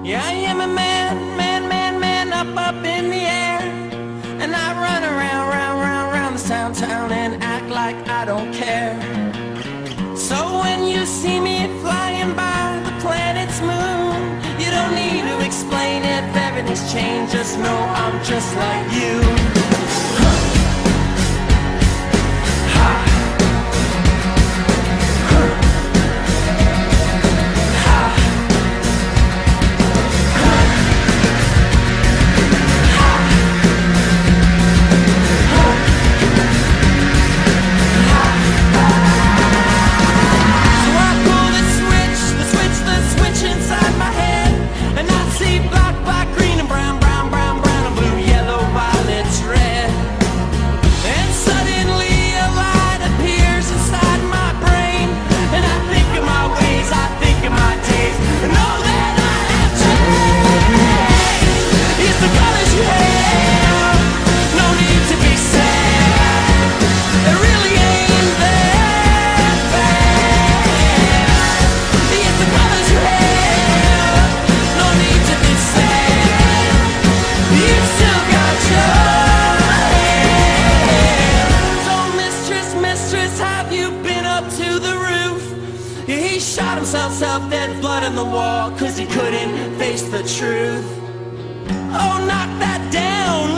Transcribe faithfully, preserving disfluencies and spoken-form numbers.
Yeah, I am a man, man, man, man, up, up in the air. And I run around, round, round, round this town, town and act like I don't care. So when you see me flying by the planet's moon, you don't need to explain it, if everything's changed, just know I'm just like you. He shot himself, self dead, blood in the wall, cause he couldn't face the truth. Oh, knock that down.